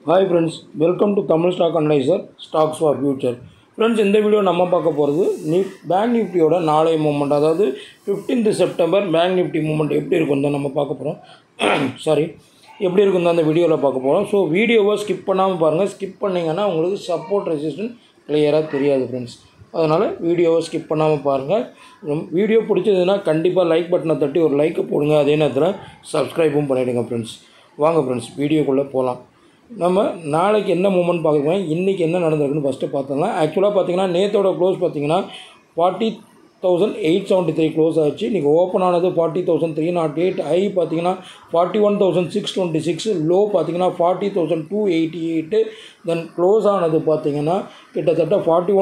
Hi friends, welcome to Tamil Stock Analyser, Stocks for Future. Friends, in this video, we will talk about Banknifty நாளை movement அதாவது 15th September Banknifty movement எப்படி இருக்குன்னு நம்ம பார்க்க போறோம். Sorry, எப்படி இருக்குன்னு அந்த வீடியோல பார்க்க போறோம். சோ வீடியோவை ஸ்கிப் பண்ணாம பாருங்க. ஸ்கிப் பண்ணீங்கன்னா உங்களுக்கு சப்போர்ட் ரெசிஸ்டன்ஸ் கிளியரா தெரியாது फ्रेंड्स. அதனால வீடியோவை ஸ்கிப் பண்ணாம பாருங்க. வீடியோ பிடிச்சதுனா கண்டிப்பா லைக் பட்டனை தட்டி ஒரு லைக் போடுங்க. அதே நேரத்துல சப்ஸ்கிரைபும் பண்ணிடுங்க फ्रेंड्स. வாங்க फ्रेंड्स வீடியோக்குள்ள போலாம். நம்ம நாளைக்கு என்ன மூவ்மெண்ட் பார்க்கலாம், இன்னைக்கு என்ன நடந்துருக்குன்னு ஃபர்ஸ்ட் பார்த்தலாம். एक्चुअली பாத்தீங்கன்னா நேத்தோட க்ளோஸ் பாத்தீங்கன்னா 40873 க்ளோஸ் ஆச்சு. இன்னைக்கு ஓபன் ஆனது 40308, ஹை பாத்தீங்கன்னா 41626, லோ பாத்தீங்கன்னா 40288, தென் க்ளோஸ் ஆனது பாத்தீங்கன்னா கிட்டத்தட்ட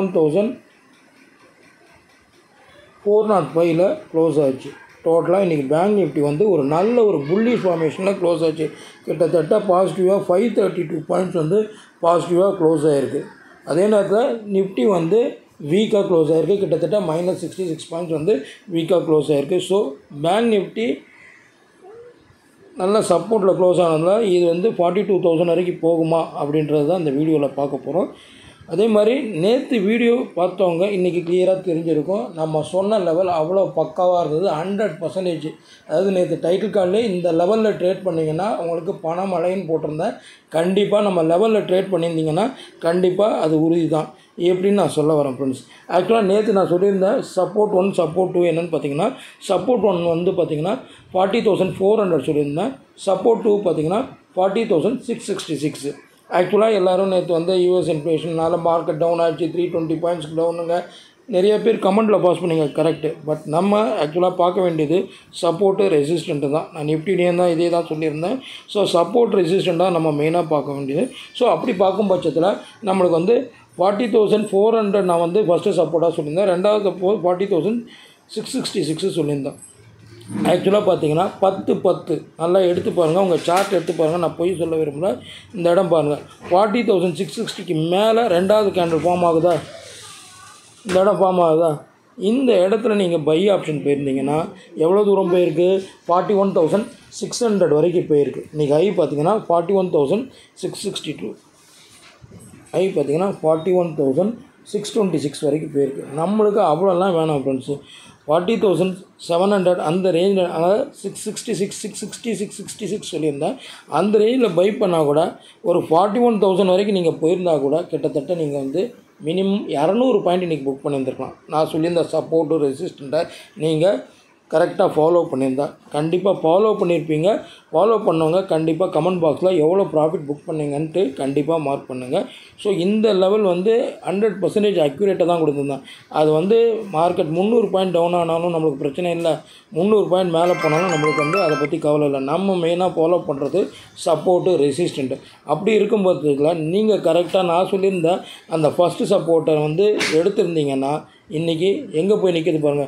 41405 ல க்ளோஸ் ஆச்சு. டோட்டலாக இன்றைக்கி பேங்க் நிஃப்டி வந்து ஒரு நல்ல ஒரு புல்லிஷ் ஃபார்மேஷனில் க்ளோஸ் ஆச்சு. கிட்டத்தட்ட பாசிட்டிவாக 532 பாயிண்ட்ஸ் வந்து பாசிட்டிவாக க்ளோஸ் ஆகிருக்கு. அதே நேரத்தில் நிஃப்டி வந்து வீக்காக க்ளோஸ் ஆகிருக்கு. கிட்டத்தட்ட -66 பாயிண்ட்ஸ் வந்து வீக்காக க்ளோஸ் ஆகிருக்கு. ஸோ பேங்க் நிஃப்டி நல்ல சப்போர்ட்டில் க்ளோஸ் ஆனதுனால இது வந்து 42,000 வரைக்கும் போகுமா அப்படின்றது தான் இந்த வீடியோவில் பார்க்க போகிறோம். அதே மாதிரி நேற்று வீடியோ பார்த்தவங்க இன்றைக்கி கிளியராக தெரிஞ்சிருக்கும். நம்ம சொன்ன லெவல் அவ்வளோ பக்காவாக இருந்தது. 100%. அதாவது நேற்று டைட்டில் கார்டில் இந்த லெவலில் ட்ரேட் பண்ணிங்கன்னா உங்களுக்கு பணம் அலைன்னு போட்டிருந்தேன். கண்டிப்பாக நம்ம லெவலில் ட்ரேட் பண்ணியிருந்தீங்கன்னா கண்டிப்பாக அது உறுதி தான். எப்படின்னு நான் சொல்ல வரேன் ஃப்ரெண்ட்ஸ். ஆக்சுவலாக நேற்று நான் சொல்லியிருந்தேன் சப்போர்ட் 1 சப்போர்ட் 2 என்னென்னு பார்த்தீங்கன்னா, சப்போர்ட் 1 வந்து பார்த்தீங்கன்னா 40,400 சொல்லியிருந்தேன். சப்போர்ட் 2 பார்த்தீங்கன்னா 40,666. ஆக்சுவலாக எல்லோரும் நேற்று வந்து யூஎஸ் இன்ஃப்ளேஷனால் மார்க்கெட் டவுன் ஆச்சு. 320 பாயிண்ட்ஸ்க்கு டவுனுங்க. நிறைய பேர் கமெண்ட்டில் பாஸ் பண்ணிங்க, கரெக்டு. பட் நம்ம ஆக்சுவலாக பார்க்க வேண்டியது சப்போர்ட்டு ரெசிஸ்டண்ட்டு தான். நான் நிஃப்டிலேயே தான் இதே தான் சொல்லியிருந்தேன். ஸோ சப்போர்ட் ரெசிஸ்டண்ட்டாக நம்ம மெயினாக பார்க்க வேண்டியது. ஸோ அப்படி பார்க்கும் பட்சத்தில் நம்மளுக்கு வந்து 40,400 நான் வந்து ஃபஸ்ட்டு சப்போர்ட்டாக சொல்லியிருந்தேன். ரெண்டாவது 40,666 சொல்லியிருந்தேன். ஆக்சுவலாக பார்த்தீங்கன்னா 10 நல்லா எடுத்து பாருங்கள். உங்கள் சார்ட் எடுத்து பாருங்கள். நான் போய் சொல்ல விரும்பல. இந்த இடம் பாருங்கள், 40,660க்கு மேலே ரெண்டாவது கேண்டில் ஃபார்ம் ஆகுதா, இந்த இடம் ஃபார்ம் ஆகுதா. இந்த இடத்துல நீங்கள் பை ஆப்ஷன் போயிருந்தீங்கன்னா எவ்வளோ தூரம் போயிருக்கு, 41,600 வரைக்கும் போயிருக்கு. இன்றைக்கி ஹை பார்த்தீங்கன்னா 41,662, ஹை பார்த்தீங்கன்னா 41,626 வரைக்கும் போயிருக்கு. நம்மளுக்கு அவ்வளோலாம் வேணாம் ஃப்ரெண்ட்ஸு. 40,700 அந்த ரேஞ்சில், அதாவது 666 சொல்லியிருந்தேன். அந்த ரேஞ்சில் பை பண்ணால் கூட ஒரு 41,000 வரைக்கும் நீங்கள் போயிருந்தால் கூட கிட்டத்தட்ட நீங்கள் வந்து மினிமம் 200 பாயிண்ட் இன்றைக்கி புக் பண்ணியிருந்துருக்கலாம். நான் சொல்லியிருந்த சப்போர்ட்டு ரெசிஸ்டண்ட்டை நீங்கள் கரெக்டாக ஃபாலோ பண்ணியிருந்தா கண்டிப்பாக ஃபாலோ பண்ணியிருப்பீங்க. ஃபாலோ பண்ணவங்க கண்டிப்பாக கமெண்ட் பாக்ஸில் எவ்வளோ ப்ராஃபிட் புக் பண்ணிங்கன்ட்டு கண்டிப்பாக மார்க் பண்ணுங்கள். ஸோ இந்த லெவல் வந்து 100% அக்யூரேட்டாக தான் கொடுத்துருந்தேன். அது வந்து மார்க்கெட் 300 பாயிண்ட் டவுன் ஆனாலும் நம்மளுக்கு பிரச்சனை இல்லை, 300 பாயிண்ட் மேலே போனாலும் நம்மளுக்கு வந்து அதை பற்றி கவலை இல்லை. நம்ம மெயினாக ஃபாலோ பண்ணுறது சப்போர்ட்டு ரெசிஸ்டண்ட்டு. அப்படி இருக்கும் பட்சத்தில் நீங்கள் கரெக்டாக நான் சொல்லியிருந்த அந்த ஃபஸ்ட்டு சப்போர்ட்டை வந்து எடுத்திருந்தீங்கன்னா இன்றைக்கி எங்கே போய் நிற்கிது பாருங்கள்.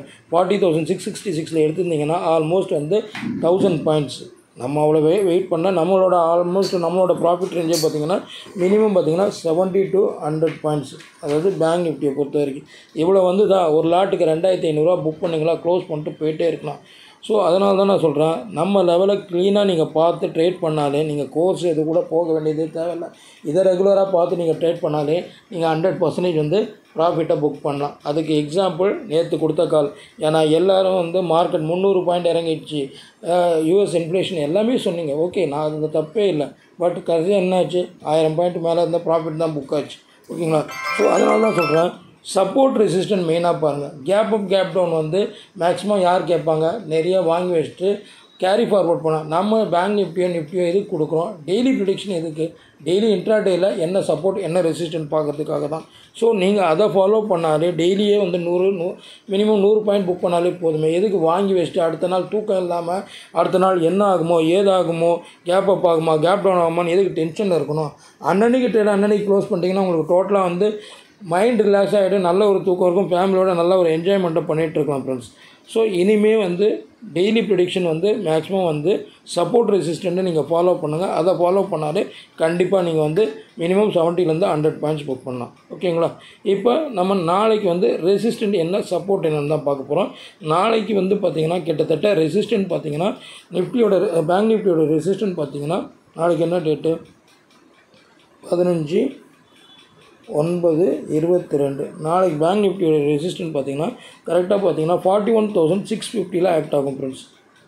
40,666 எடுத்திருந்தீங்கன்னா ஆல்மோஸ்ட் வந்து 1000 பாயிண்ட்ஸ். நம்ம அவ்வளோ வெயிட் பண்ணால் நம்மளோட ஆல்மோஸ்ட் நம்மளோட ப்ராஃபிட் ரேஞ்சே பார்த்திங்கன்னா மினிமம் பார்த்திங்கன்னா 70 to 100 பாயிண்ட்ஸ். அதாவது பேங்க் நிஃப்டியை பொறுத்த வரைக்கும் இவ்வளோ வந்து தான். ஒரு லாட்டுக்கு 2,500 புக் பண்ணிங்களா, க்ளோஸ் பண்ணிட்டு போயிட்டே இருக்கலாம். ஸோ அதனால தான் நான் சொல்கிறேன், நம்ம லெவலை க்ளீனாக நீங்கள் பார்த்து ட்ரேட் பண்ணாலே நீங்கள் கோர்ஸ் எது கூட போக வேண்டியதே தேவையில்லை. இதை ரெகுலராக பார்த்து நீங்கள் ட்ரேட் பண்ணாலே நீங்கள் 100% வந்து ப்ராஃபிட்டை புக் பண்ணலாம். அதுக்கு எக்ஸாம்பிள் நேற்று கொடுத்த கால். ஏன்னா எல்லோரும் வந்து மார்க்கெட் 300 பாயிண்ட் இறங்கிடுச்சு, யூஎஸ் இன்ஃப்ளேஷன் எல்லாமே சொன்னீங்க. ஓகே, நான் அது தப்பே இல்லை. பட் கடைசியாக என்னாச்சு, 1000 பாயிண்ட் மேலே இருந்தால் ப்ராஃபிட் தான் புக் ஆச்சு. ஓகேங்களா. ஸோ அதனால தான் சொல்கிறேன் சப்போர்ட் ரெசிஸ்டன்ட் மெயினாக பாருங்கள். கேப் அப் கேப் டவுன் வந்து மேக்ஸிமம் யார் கேட்பாங்க, நிறைய வாங்கி வச்சுட்டு கேரி ஃபார்வர்ட் பண்ணால். நம்ம பேங்க் நிஃப்டியோ எதுக்கு கொடுக்குறோம், டெய்லி ப்ரிடிக்ஷன் எதுக்கு, டெய்லி இன்ட்ராடேயில் என்ன சப்போர்ட் என்ன ரெசிஸ்டன்ட் பார்க்கறதுக்காக தான். ஸோ நீங்கள் அதை ஃபாலோ பண்ணாலே டெய்லியே வந்து மினிமம் 100 பாயிண்ட் புக் பண்ணாலே போதுமே. எதுக்கு வாங்கி வச்சுட்டு அடுத்த நாள் தூக்கம் இல்லாமல் அடுத்த நாள் என்ன ஆகுமோ ஏதாகுமோ, கேப் அப் ஆகுமா கேப் டவுன் ஆகுமான்னு எதுக்கு டென்ஷனில் இருக்கணும். அன்னன்னைக்கு ட்ரேட் அன்னன்னைக்கு க்ளோஸ் பண்ணிட்டீங்கன்னா உங்களுக்கு டோட்டலாக வந்து மைண்ட் ரிலாக்ஸ் ஆகிடும், நல்ல ஒரு தூக்கம் இருக்கும், ஃபேமிலியோட நல்ல ஒரு என்ஜாய்மெண்ட்டை பண்ணிகிட்ருக்கலாம் ஃப்ரெண்ட்ஸ். ஸோ இனிமேல் வந்து டெய்லி ப்ரிடிக்ஷன் வந்து மேக்ஸிமம் வந்து சப்போர்ட் ரெசிஸ்டண்ட்டை நீங்கள் ஃபாலோ பண்ணுங்கள். அதை ஃபாலோ பண்ணாலே கண்டிப்பாக நீங்கள் வந்து மினிமம் 70லேருந்து 100 பாயிண்ட்ஸ் புக் பண்ணலாம். ஓகேங்களா. இப்போ நம்ம நாளைக்கு வந்து ரெசிஸ்டண்ட் என்ன சப்போர்ட் என்னன்னு தான் பார்க்க போகிறோம். நாளைக்கு வந்து பார்த்திங்கன்னா கிட்டத்தட்ட ரெசிஸ்டன்ட் பார்த்திங்கன்னா நிஃப்டியோட பேங்க் நிஃப்டியோட ரெசிஸ்டன்ட் பார்த்திங்கன்னா நாளைக்கு என்ன டேட்டு, 15/9/22 நாளைக்கு பேங்க் நிஃப்டியோட ரெசிஸ்டன்ட் பார்த்தீங்கன்னா கரெக்டாக பார்த்தீங்கன்னா 41,650 ஆக்ட் ஆகும் ஃப்ரெண்ட்ஸ்.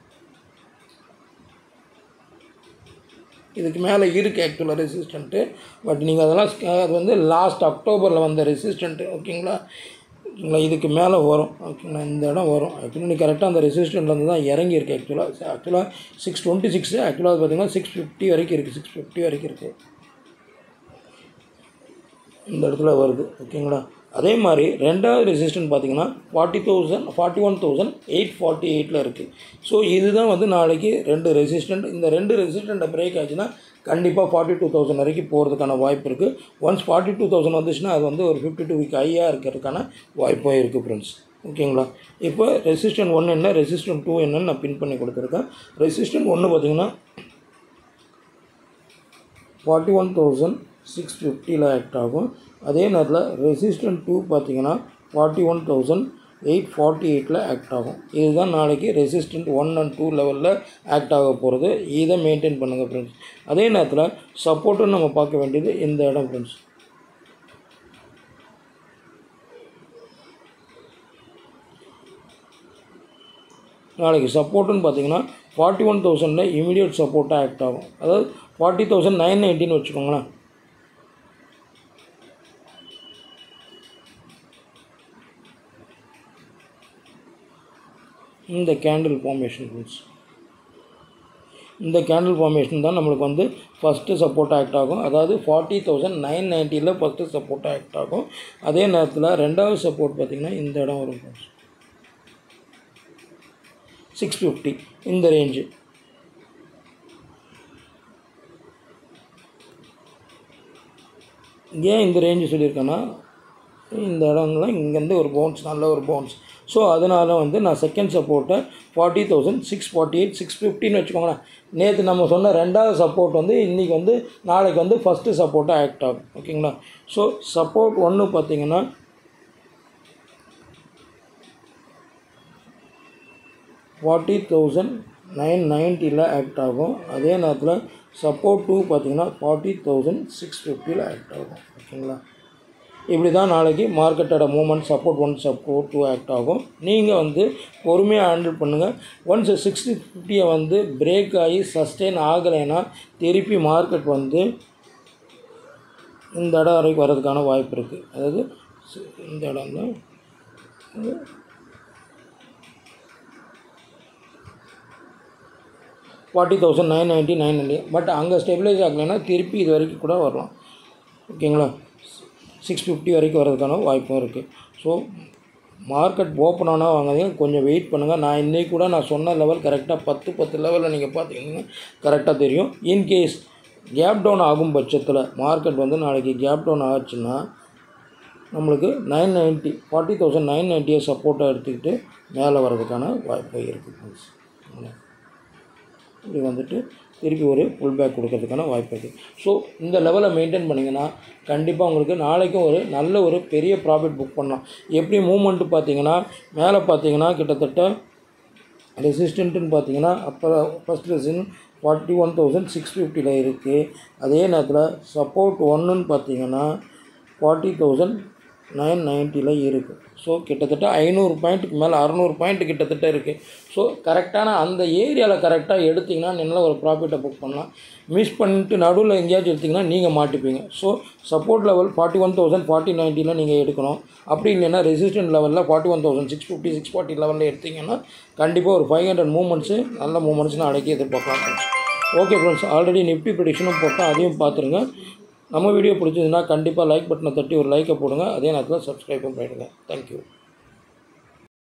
இதுக்கு மேலே இருக்குது ஆக்சுவலாக ரெசிஸ்டண்ட்டு. பட் நீங்கள் அதெல்லாம் அது வந்து லாஸ்ட் அக்டோபரில் வந்த ரெசிஸ்டண்ட்டு. ஓகேங்களா, இதுக்கு மேலே வரும். ஓகேங்களா, இந்த இடம் வரும். ஆக்சுவலாக நீ கரெக்டாக அந்த ரெசிஸ்டண்ட்லேருந்து தான் இறங்கியிருக்கு. ஆக்சுவலாக 626 ஆக்சுவலாக பார்த்தீங்கன்னா 650 வரைக்கும் இருக்குது. 650 வரைக்கும் இருக்குது, இந்த இடத்துல வருது. ஓகேங்களா, அதே மாதிரி ரெண்டாவது ரெசிஸ்டன்ட் பார்த்தீங்கன்னா 41,848 இருக்குது. ஸோ இதுதான் வந்து நாளைக்கு ரெண்டு ரெசிஸ்டன்ட். இந்த ரெண்டு ரெசிஸ்டண்ட்டை பிரேக் ஆச்சுன்னா கண்டிப்பாக 42,000 வரைக்கும் போகிறதுக்கான வாய்ப்பு இருக்குது. ஒன்ஸ் 42,000 வந்துச்சுன்னா அது வந்து ஒரு 52 வீக் ஹையாக இருக்கிறதுக்கான வாய்ப்பும் இருக்குது ஃப்ரெண்ட்ஸ். ஓகேங்களா, இப்போ ரெசிஸ்டன்ட் 1 என்ன, ரெசிஸ்டன்ட் 2 என்னன்னு நான் பின் பண்ணி கொடுத்துருக்கேன். ரெசிஸ்டன்ட் 1 பார்த்தீங்கன்னா 41,650 ஆக்ட் ஆகும். அதே நேரத்தில் ரெசிஸ்டன்ட் 2 பார்த்தீங்கன்னா 41,848 ஆக்ட் ஆகும். இதுதான் நாளைக்கு ரெசிஸ்டன்ட் 1 and 2 லெவலில் ஆக்ட் ஆக போகிறது. இதை மெயின்டைன் பண்ணுங்கள் ஃப்ரெண்ட்ஸ். அதே நேரத்தில் சப்போர்ட்டுன்னு நம்ம பார்க்க வேண்டியது இந்த இடம் ஃப்ரெண்ட்ஸ். நாளைக்கு சப்போர்ட்டுன்னு பார்த்தீங்கன்னா 41,000 இமீடியட் சப்போர்ட்டாக ஆக்ட் ஆகும். அதாவது 40,990 வச்சுக்கோங்களேன். இந்த கேண்டில் ஃபார்மேஷன் ஃப்ரெண்ட்ஸ், இந்த கேண்டில் ஃபார்மேஷன் தான் நம்மளுக்கு வந்து ஃபஸ்ட்டு சப்போர்ட் ஆக்ட் ஆகும். அதாவது 40,990 ஃபஸ்ட்டு சப்போர்ட் ஆக்ட் ஆகும். அதே நேரத்தில் ரெண்டாவது சப்போர்ட் பார்த்திங்கன்னா இந்த இடம் வரும் ஃப்ரெண்ட்ஸ், 650 இந்த ரேஞ்சு. ஏன் இந்த ரேஞ்சு சொல்லியிருக்கேன்னா, இந்த இடம்லாம் இங்கேருந்து ஒரு பவுன்ஸ், நல்ல ஒரு பவுன்ஸ். ஸோ அதனால் வந்து நான் செகண்ட் சப்போர்ட்டை 40,648 650ன்னு வச்சுக்கோங்களேன். நேற்று நம்ம சொன்ன ரெண்டாவது சப்போர்ட் வந்து இன்றைக்கி வந்து நாளைக்கு வந்து ஃபஸ்ட்டு சப்போர்ட்டாக ஆக்ட் ஆகும். ஓகேங்களா, ஸோ சப்போர்ட் 1 பார்த்திங்கன்னா 40,990 ஆக்ட் ஆகும். அதே நேரத்தில் சப்போர்ட் 2 பார்த்திங்கன்னா 40,650 ஆக்ட் ஆகும். ஓகேங்களா, இப்படி தான் நாளைக்கு மார்க்கெட்டோட மூவ்மெண்ட் சப்போர்ட் 1 சப்போர்ட் 2 ஆக்ட் ஆகும். நீங்கள் வந்து பொறுமையாக ஹேண்டில் பண்ணுங்கள். ஒன்ஸ் 6050 வந்து பிரேக் ஆகி சஸ்டெயின் ஆகலைன்னா திருப்பி மார்க்கெட் வந்து இந்த இடம் வரைக்கும் வர்றதுக்கான வாய்ப்பு இருக்குது. அதாவது இந்த இடம் தான் 40,990 பட் அங்கே ஸ்டெபிலைஸ் ஆகலைன்னா திருப்பி இது வரைக்கும் கூட வரலாம். ஓகேங்களா, 650 வரைக்கும் வர்றதுக்கான வாய்ப்பும் இருக்குது. ஸோ மார்க்கெட் ஓப்பன் ஆனால் வாங்காதீங்க, கொஞ்சம் வெயிட் பண்ணுங்கள். நான் இன்றைக்கி கூட நான் சொன்ன லெவல் கரெக்டாக 10 லெவலில் நீங்கள் பார்த்தீங்கன்னா கரெக்டாக தெரியும். இன்கேஸ் கேப் டவுன் ஆகும் பட்சத்தில் மார்க்கெட் வந்து நாளைக்கு கேப் டவுன் ஆச்சுன்னா நம்மளுக்கு 990 40,990 சப்போர்ட்டாக எடுத்துக்கிட்டு மேலே வர்றதுக்கான வாய்ப்பு இருக்குது. இப்படி வந்துட்டு திருப்பி ஒரு புல் பேக் கொடுக்கறதுக்கான வாய்ப்பு இருக்குது. ஸோ இந்த லெவலை மெயின்டைன் பண்ணிங்கன்னா கண்டிப்பாக உங்களுக்கு நாளைக்கும் ஒரு நல்ல ஒரு பெரிய ப்ராஃபிட் புக் பண்ணலாம். எப்படி மூவ்மெண்ட்டு பார்த்தீங்கன்னா மேலே பார்த்தீங்கன்னா கிட்டத்தட்ட ரெசிஸ்டன்ட்டுன்னு பார்த்தீங்கன்னா அப்புறம் ஃபஸ்ட் ரெசிஸ்டன்ட் 41,650 இருக்குது. அதே நேரத்தில் சப்போர்ட் 1ன்னு பார்த்தீங்கன்னா 40,990 இருக்குது. ஸோ கிட்டத்தட்ட 500 பாயிண்ட்டுக்கு மேலே 600 பாயிண்ட்டு கிட்டத்தட்ட இருக்குது. ஸோ கரெக்டான அந்த ஏரியாவில் கரெக்டாக எடுத்திங்கன்னா நல்ல ஒரு ப்ராஃபிட்டை புக் பண்ணலாம். மிஸ் பண்ணிட்டு நடுவில் எங்கேயாச்சும் எடுத்திங்கன்னா நீங்கள் மாட்டிப்பீங்க. ஸோ சப்போர்ட் லெவல் 41,000 4090 நீங்கள் எடுக்கணும். அப்படி இல்லைன்னா ரெசிஸ்டன்ட் லெவலில் 41,650 640 லெவலில் எடுத்திங்கன்னா கண்டிப்பாக ஒரு 500 மூமெண்ட்ஸு நல்ல மூமெண்ட்ஸ்னு அடக்கி எதிர்பார்க்கலாம் friends. Okay friends, already Nifty ப்ரெடிக்ஷனும் போட்டால் அதையும் பார்த்துருங்க. நம்ம வீடியோ பிடிச்சதுன்னா கண்டிப்பாக லைக் பட்டனை தட்டி ஒரு லைக்கை போடுங்க. அதே நேரத்தில் சப்ஸ்கிரைபும் பண்ணிடுங்க. தேங்க்யூ.